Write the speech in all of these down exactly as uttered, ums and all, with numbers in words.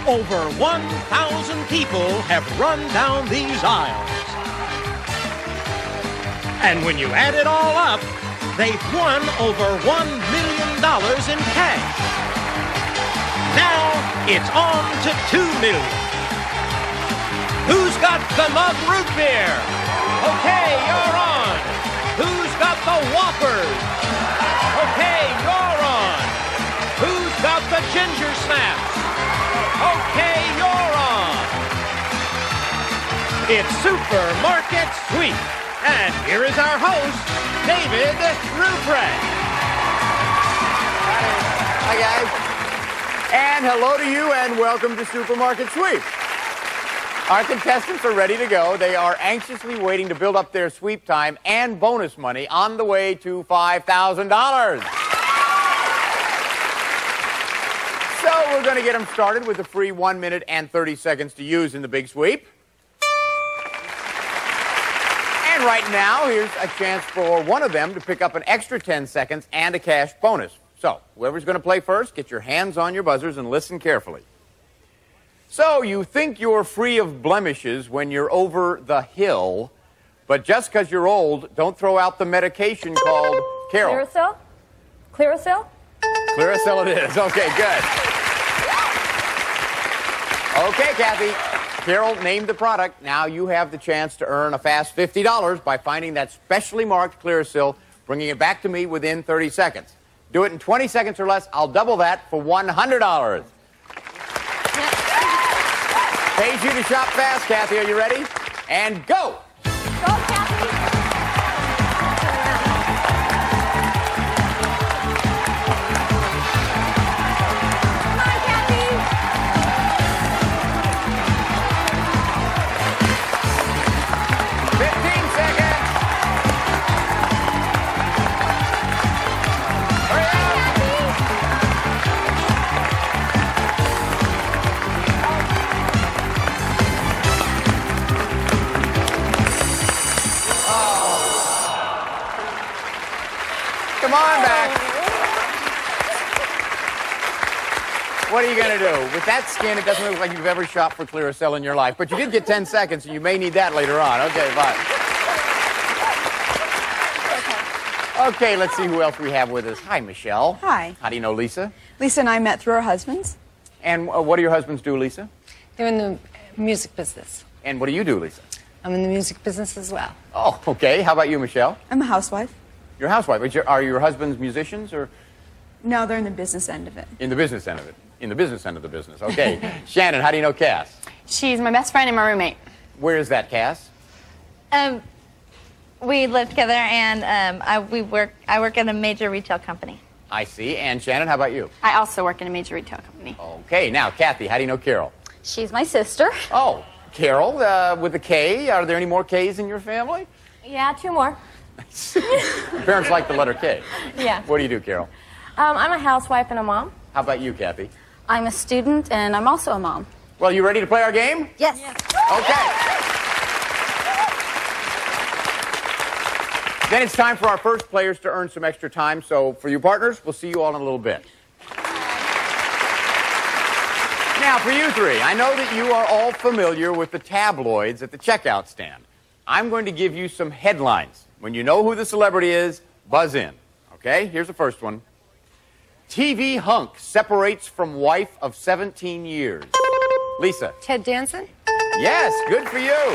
Over one thousand people have run down these aisles. And when you add it all up, they've won over one million dollars in cash. Now it's on to two million dollars. Who's got the mug root beer? Okay, you're on. Who's got the Whoppers? Okay, you're on. Who's got the Ginger Snaps? Okay, you're on. It's Supermarket Sweep. And here is our host, David Ruprecht. Hi, guys. And hello to you, and welcome to Supermarket Sweep. Our contestants are ready to go. They are anxiously waiting to build up their sweep time and bonus money on the way to five thousand dollars. So we're going to get them started with a free one minute and thirty seconds to use in the big sweep. And right now, here's a chance for one of them to pick up an extra ten seconds and a cash bonus. So, whoever's going to play first, get your hands on your buzzers and listen carefully. So, you think you're free of blemishes when you're over the hill, but just because you're old, don't throw out the medication called Carol. Clearasil? Clearasil? Clearasil it is. Okay, good. Okay, Kathy. Carol named the product. Now you have the chance to earn a fast fifty dollars by finding that specially marked Clearasil, bringing it back to me within thirty seconds. Do it in twenty seconds or less. I'll double that for one hundred dollars. Pays you to shop fast, Kathy. Are you ready? And go! Go, Kathy! Come on, Kathy! fifteen seconds! Hurry up! Come on back. What are you going to do? With that skin, it doesn't look like you've ever shopped for Clearasil in your life. But you did get ten seconds, and you may need that later on. Okay, bye. Okay, let's see who else we have with us. Hi, Michelle. Hi. How do you know Lisa? Lisa and I met through our husbands. And uh, what do your husbands do, Lisa? They're in the music business. And what do you do, Lisa? I'm in the music business as well. Oh, okay. How about you, Michelle? I'm a housewife. You're a housewife. Is your, are your husbands musicians or No, they're in the business end of it. in the business end of it? In the business end of the business. Okay. Shannon, how do you know Cass? She's my best friend and my roommate. Where is that, Cass? Um, we live together, and um, I we work. I work at a major retail company. I see. And Shannon, how about you? I also work in a major retail company. Okay. Now, Kathy, how do you know Carol? She's my sister. Oh, Carol, uh, with a K. Are there any more K's in your family? Yeah, two more. Your parents like the letter K. Yeah. What do you do, Carol? Um, I'm a housewife and a mom. How about you, Kathy? I'm a student, and I'm also a mom. Well, you ready to play our game? Yes. Okay. Then it's time for our first players to earn some extra time. So for you partners, we'll see you all in a little bit. Now, for you three, I know that you are all familiar with the tabloids at the checkout stand. I'm going to give you some headlines. When you know who the celebrity is, buzz in. Okay? Here's the first one. T V hunk separates from wife of seventeen years. Lisa. Ted Danson? Yes, good for you.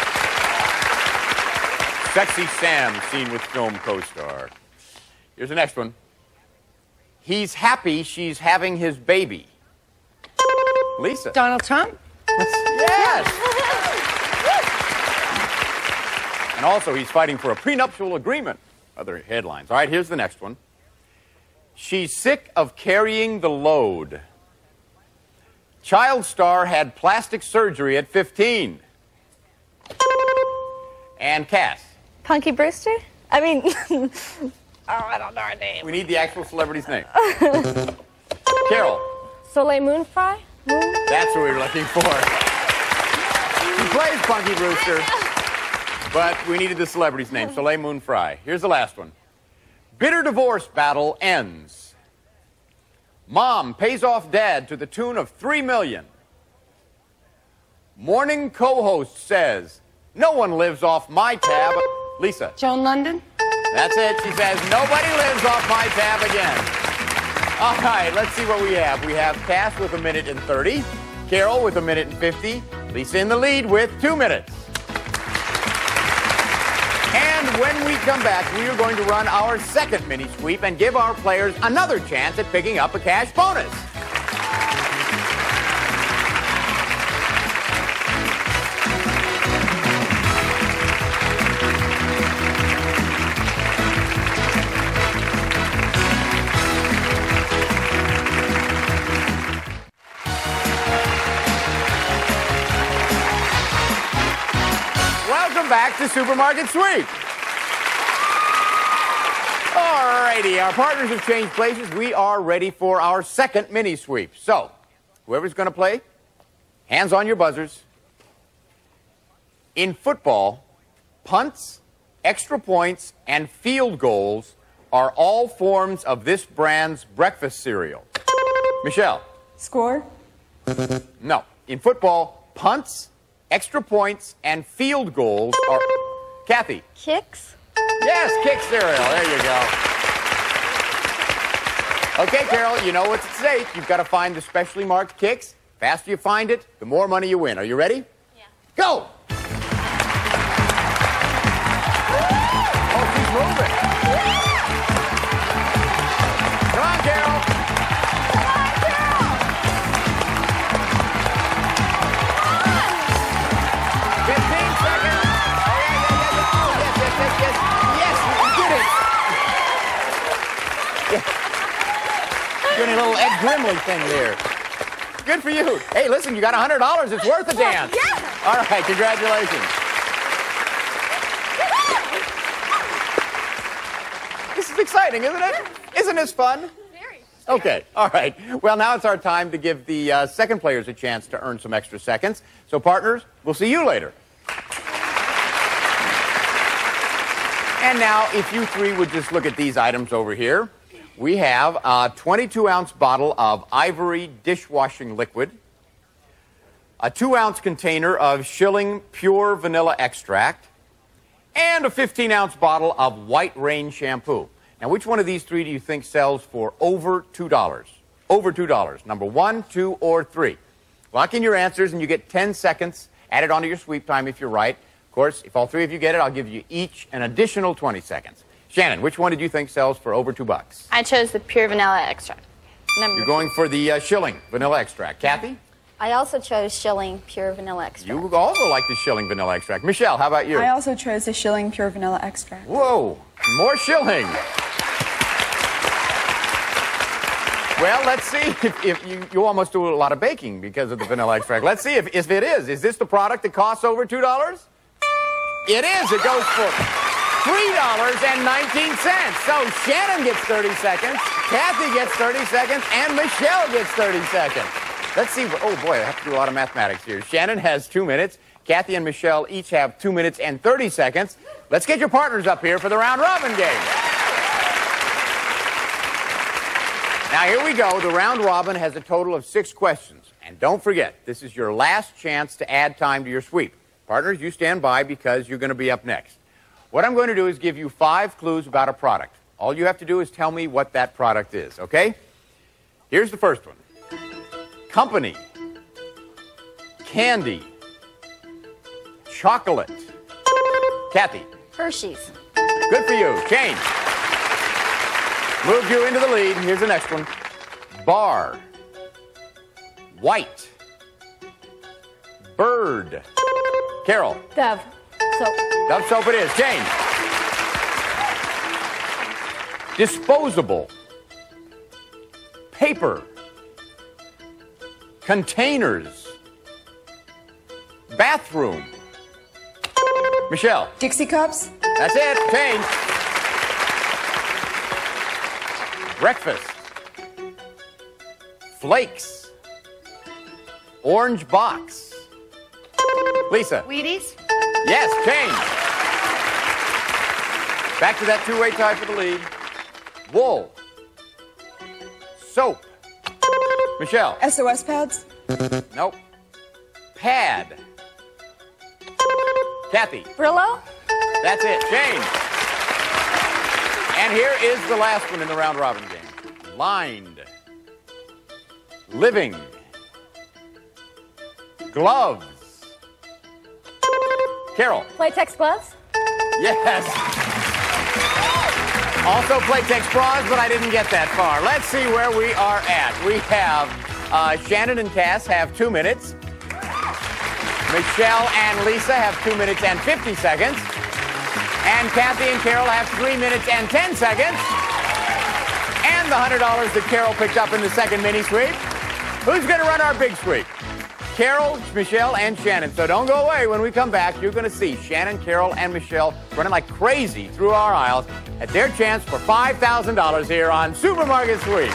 Sexy Sam seen with film co-star. Here's the next one. He's happy she's having his baby. Lisa. Donald Trump? Yes. And also, he's fighting for a prenuptial agreement. Other headlines. All right, here's the next one. She's sick of carrying the load. Child star had plastic surgery at fifteen. And Cass. Punky Brewster? I mean, oh, I don't know her name. We need the actual celebrity's name. Carol. Soleil Moon Fry? Moon? That's what we were looking for. He plays Punky Brewster, but we needed the celebrity's name, Soleil Moon Frye. Here's the last one. Bitter divorce battle ends. Mom pays off dad to the tune of three million morning co-host says, no one lives off my tab. Lisa. Joan London? That's it. She says, nobody lives off my tab again. All right, let's see what we have. We have Cass with a minute and thirty, Carol with a minute and fifty, Lisa in the lead with two minutes. And when we come back, we are going to run our second mini sweep and give our players another chance at picking up a cash bonus. Welcome back to Supermarket Sweep. Alrighty, our partners have changed places. We are ready for our second mini sweep. So, whoever's going to play, hands on your buzzers. In football, punts, extra points, and field goals are all forms of this brand's breakfast cereal. Michelle. Score? No. In football, punts, extra points, and field goals are... Kathy. Kicks? Yes, kick cereal. There you go. Okay, Carol, you know what's at stake. You've got to find the specially marked kicks. The faster you find it, the more money you win. Are you ready? Yeah. Go! Oh, she's moving. Come on, Carol. fifteen seconds. Oh, yeah, yeah, yeah, yeah. Oh, yes, yes, yes, yes. Yes, you did it. Yeah. Doing a little Ed Grimley thing there. Good for you. Hey, listen, you got one hundred dollars. It's worth a dance. Yeah. All right, congratulations. This is exciting, isn't it? Isn't this fun? Very. Okay, all right. Well, now it's our time to give the uh, second players a chance to earn some extra seconds. So, partners, we'll see you later. And now, if you three would just look at these items over here. We have a twenty-two ounce bottle of Ivory dishwashing liquid, a two ounce container of Schilling Pure Vanilla Extract, and a fifteen ounce bottle of White Rain shampoo. Now, which one of these three do you think sells for over two dollars? Over two dollars. Number one, two, or three. Lock in your answers, and you get ten seconds added onto your sweep time if you're right. Of course, if all three of you get it, I'll give you each an additional twenty seconds. Shannon, which one did you think sells for over two bucks? I chose the pure vanilla extract. Number You're going for the uh, Schilling Vanilla Extract. Kathy? I also chose Schilling pure vanilla extract. You also like the Schilling Vanilla Extract. Michelle, how about you? I also chose the Schilling Pure Vanilla Extract. Whoa, more Schilling. Well, let's see if, if you, you almost do a lot of baking because of the vanilla extract. Let's see if, if it is. Is this the product that costs over two dollars? It is. It goes for three dollars and nineteen cents. So Shannon gets thirty seconds, Kathy gets thirty seconds, and Michelle gets thirty seconds. Let's see. Oh, boy, I have to do a lot of mathematics here. Shannon has two minutes. Kathy and Michelle each have two minutes and thirty seconds. Let's get your partners up here for the round-robin game. Now, here we go. The round-robin has a total of six questions. And don't forget, this is your last chance to add time to your sweep. Partners, you stand by because you're going to be up next. What I'm going to do is give you five clues about a product. All you have to do is tell me what that product is, okay? Here's the first one. Company. Candy. Chocolate. Kathy. Hershey's. Good for you. Change. Moved you into the lead. Here's the next one. Bar. White. Bird. Carol. Dove. Soap. Dove soap it is. Change. Disposable. Paper. Containers. Bathroom. Michelle. Dixie Cups? That's it. Change. Breakfast. Flakes. Orange box. Lisa. Wheaties? Yes, change. Back to that two-way tie for the lead. Wool. Soap. Michelle. S O S pads? Nope. pad. Kathy. Brillo. That's it. Shane. And here is the last one in the round robin game. Lined. Living. Gloves. Carol. Playtex gloves. Yes. Also Playtex bras, but I didn't get that far. Let's see where we are at. We have uh, Shannon and Cass have two minutes. Michelle and Lisa have two minutes and fifty seconds. And Kathy and Carol have three minutes and ten seconds. And the one hundred dollars that Carol picked up in the second mini sweep. Who's going to run our big sweep? Carol, Michelle, and Shannon. So don't go away. When we come back, you're going to see Shannon, Carol, and Michelle running like crazy through our aisles at their chance for five thousand dollars here on Supermarket Sweep.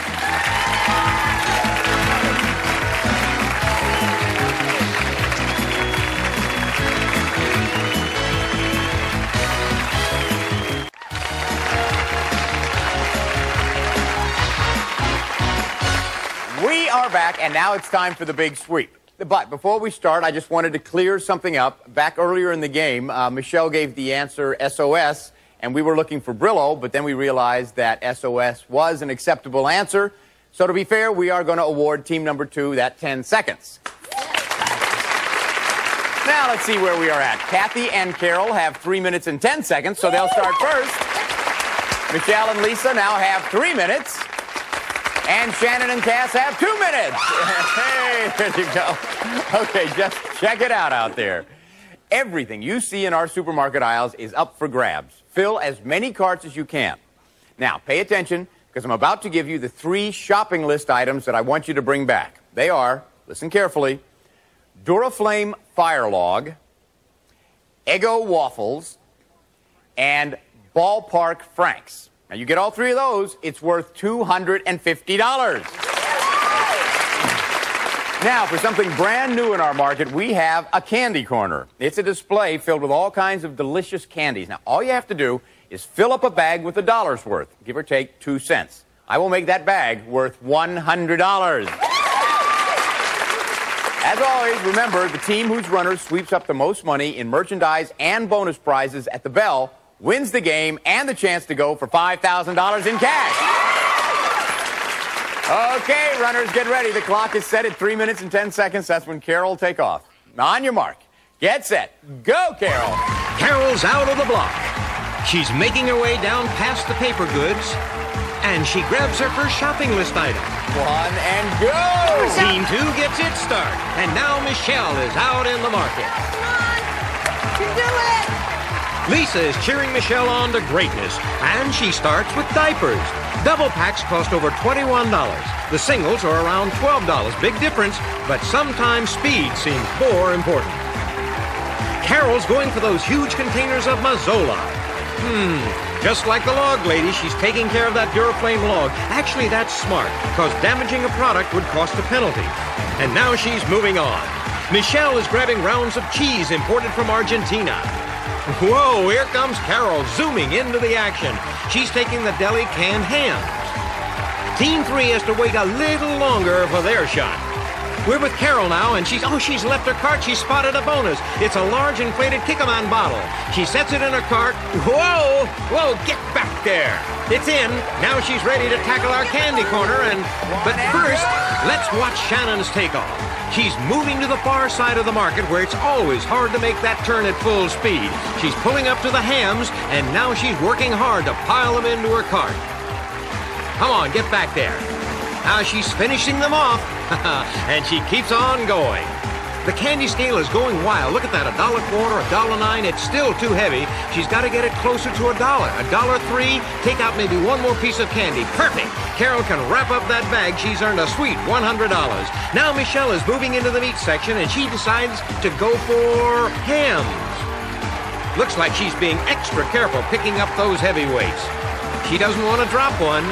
We are back, and now it's time for the big sweep. But before we start, I just wanted to clear something up. Back earlier in the game, uh, Michelle gave the answer S O S, and we were looking for Brillo, but then we realized that S O S was an acceptable answer. So to be fair, we are going to award team number two that ten seconds. Now let's see where we are at. Kathy and Carol have three minutes and ten seconds, so they'll start first. Michelle and Lisa now have three minutes. And Shannon and Cass have two minutes. Hey, there you go. Okay, just check it out out there. Everything you see in our supermarket aisles is up for grabs. Fill as many carts as you can. Now, pay attention, because I'm about to give you the three shopping list items that I want you to bring back. They are, listen carefully, Duraflame Fire Log, Eggo Waffles, and Ballpark Franks. Now, you get all three of those, it's worth two hundred fifty dollars. Now, for something brand new in our market, we have a candy corner. It's a display filled with all kinds of delicious candies. Now, all you have to do is fill up a bag with a dollar's worth, give or take two cents. I will make that bag worth one hundred dollars. As always, remember, the team whose runner sweeps up the most money in merchandise and bonus prizes at the bell wins the game and the chance to go for five thousand dollars in cash. Okay, runners, get ready. The clock is set at three minutes and ten seconds. That's when Carol will take off. On your mark. Get set. Go, Carol. Carol's out of the block. She's making her way down past the paper goods, and she grabs her first shopping list item. One and go. Scene two gets its start, and now Michelle is out in the market. Come on. You can do it. Lisa is cheering Michelle on to greatness, and she starts with diapers. Double packs cost over twenty-one dollars. The singles are around twelve dollars. Big difference, but sometimes speed seems more important. Carol's going for those huge containers of Mazola. Hmm, just like the log lady, she's taking care of that Duraflame log. Actually, that's smart, because damaging a product would cost a penalty. And now she's moving on. Michelle is grabbing rounds of cheese imported from Argentina. Whoa, here comes Carol, zooming into the action. She's taking the deli canned hams. Team three has to wait a little longer for their shot. We're with Carol now, and she's, oh, she's left her cart. She spotted a bonus. It's a large inflated Kikkoman bottle. She sets it in her cart. Whoa, whoa, get back there. It's in. Now she's ready to tackle our candy corner, and, but first, let's watch Shannon's takeoff. She's moving to the far side of the market where it's always hard to make that turn at full speed. She's pulling up to the hams, and now she's working hard to pile them into her cart. Come on, get back there. Now she's finishing them off, and she keeps on going. The candy scale is going wild. Look at that, a dollar quarter, a dollar nine. It's still too heavy. She's got to get it closer to a dollar. A dollar three, take out maybe one more piece of candy. Perfect. Carol can wrap up that bag. She's earned a sweet one hundred dollars. Now Michelle is moving into the meat section, and she decides to go for hams. Looks like she's being extra careful picking up those heavyweights. She doesn't want to drop one.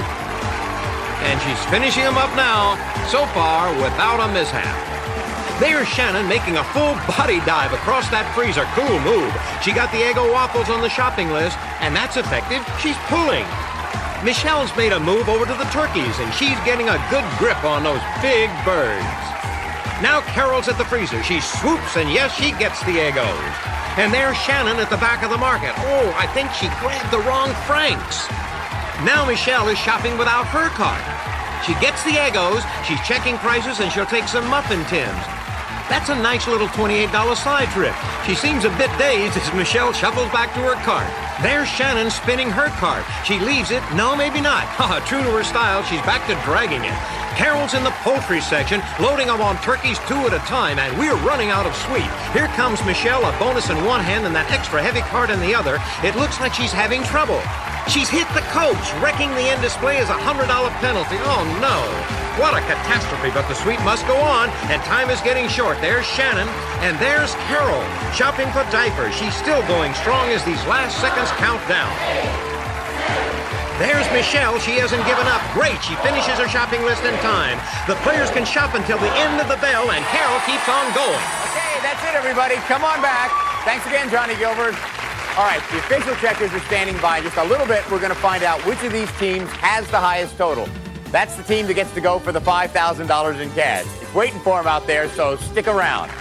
And she's finishing them up now, so far without a mishap. There's Shannon making a full body dive across that freezer. Cool move. She got the Eggo Waffles on the shopping list, and that's effective. She's pulling. Michelle's made a move over to the turkeys, and she's getting a good grip on those big birds. Now Carol's at the freezer. She swoops, and yes, she gets the Eggos. And there's Shannon at the back of the market. Oh, I think she grabbed the wrong Franks. Now Michelle is shopping without her cart. She gets the Eggos, she's checking prices, and she'll take some muffin tins. That's a nice little twenty-eight dollar slide trip. She seems a bit dazed as Michelle shuffles back to her cart. There's Shannon spinning her cart. She leaves it. No, maybe not. True to her style, she's back to dragging it. Carol's in the poultry section, loading them on turkeys two at a time, and we're running out of sweet. Here comes Michelle, a bonus in one hand and that extra heavy cart in the other. It looks like she's having trouble. She's hit the coach. Wrecking the end display is a one hundred dollar penalty. Oh, no. What a catastrophe, but the sweep must go on, and time is getting short. There's Shannon, and there's Carol, shopping for diapers. She's still going strong as these last seconds count down. There's Michelle. She hasn't given up. Great. She finishes her shopping list in time. The players can shop until the end of the bell, and Carol keeps on going. Okay, that's it, everybody. Come on back. Thanks again, Johnny Gilbert. All right, the official checkers are standing by. In just a little bit, we're going to find out which of these teams has the highest total. That's the team that gets to go for the five thousand dollars in cash. It's waiting for them out there, so stick around.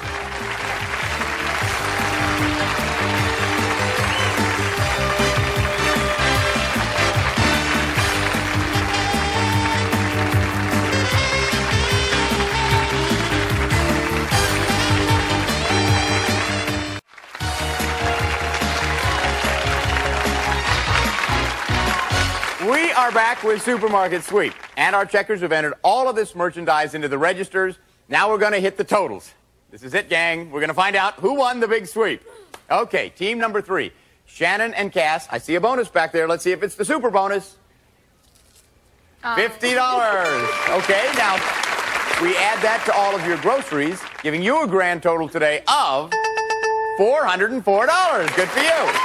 We are back with Supermarket Sweep, and our checkers have entered all of this merchandise into the registers. Now we're going to hit the totals. This is it, gang. We're going to find out who won the big sweep. Okay, team number three, Shannon and Cass. I see a bonus back there. Let's see if it's the super bonus. fifty dollars. Okay, now we add that to all of your groceries, giving you a grand total today of four hundred four dollars. Good for you.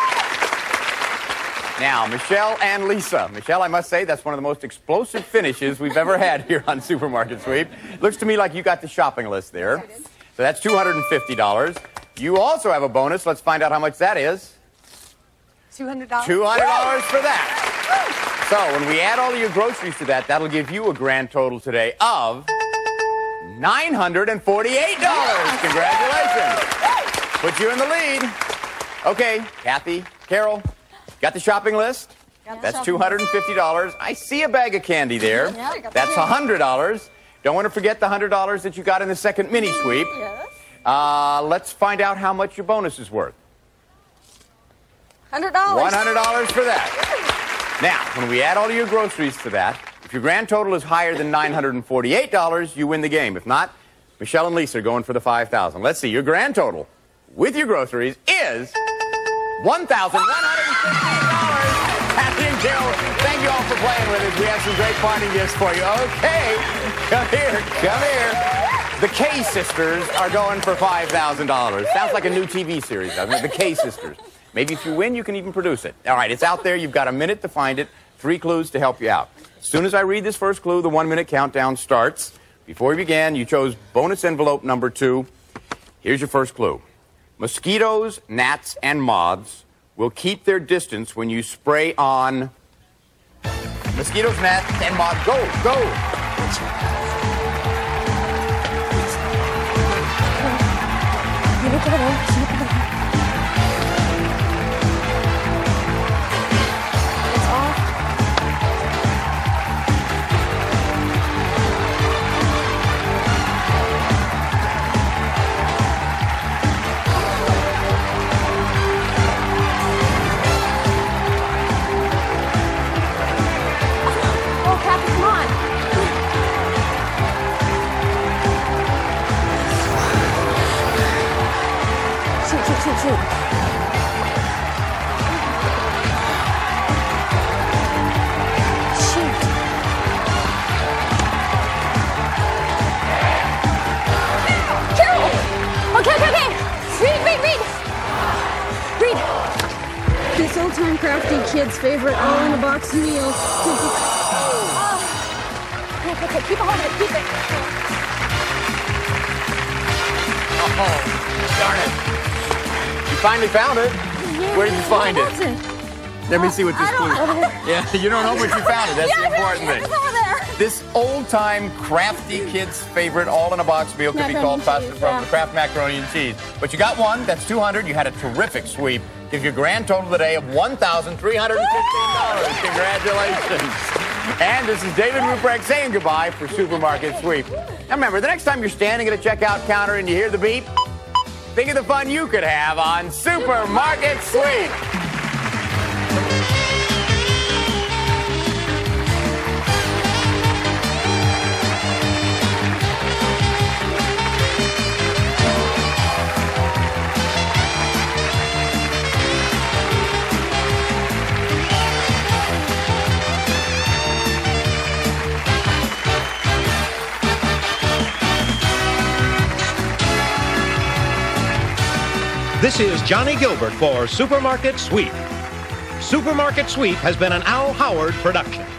Now, Michelle and Lisa. Michelle, I must say, that's one of the most explosive finishes we've ever had here on Supermarket Sweep. Looks to me like you got the shopping list there. So that's two hundred fifty dollars. You also have a bonus. Let's find out how much that is. two hundred dollars. two hundred dollars for that. So when we add all of your groceries to that, that'll give you a grand total today of nine hundred forty-eight dollars. Congratulations. Put you in the lead. Okay, Kathy, Carol. Got the shopping list? Got the That's shopping two hundred fifty dollars. I see a bag of candy there. Yeah. That's one hundred dollars. Don't want to forget the one hundred dollars that you got in the second mini sweep. Yes. Uh, let's find out how much your bonus is worth. one hundred dollars. one hundred dollars for that. Now, when we add all of your groceries to that, if your grand total is higher than nine hundred forty-eight dollars, you win the game. If not, Michelle and Lisa are going for the five thousand dollars. Let's see. Your grand total with your groceries is one thousand one hundred fifty dollars. Kathy and Jill, thank you all for playing with us. We have some great party gifts for you. Okay, come here, come here. The K Sisters are going for five thousand dollars. Sounds like a new T V series, doesn't it? The K Sisters. Maybe if you win, you can even produce it. All right, it's out there. You've got a minute to find it. Three clues to help you out. As soon as I read this first clue, the one-minute countdown starts. Before we began, you chose bonus envelope number two. Here's your first clue. Mosquitoes, gnats, and moths will keep their distance when you spray on mosquitoes, gnats, and moths. Go, go. It's off. Oh, Kathy, come on. Shoot, shoot, shoot, shoot. Shoot. Carol! Okay, okay, okay. Read, read, read. Read. This old-time crafty kid's favorite all-in-a-box meal. Oh. Okay, okay, okay. Keep a hold of it. Keep it. Oh, darn it. You finally found it. Where did you find it? Let me see what this clue is. Yeah, you don't know, but you found it. That's the important thing. It's over there. This old-time crafty kid's favorite all-in-a-box meal could be Macaroni called and pasta cheese, from yeah. the Kraft macaroni and cheese. But you got one. That's two hundred. You had a terrific sweep. Gives you a grand total today of one thousand three hundred fifteen dollars. Congratulations. And this is David Ruprecht saying goodbye for Supermarket Sweep. Now remember, the next time you're standing at a checkout counter and you hear the beep, think of the fun you could have on Supermarket Sweep. This is Johnny Gilbert for Supermarket Sweep. Supermarket Sweep has been an Al Howard production.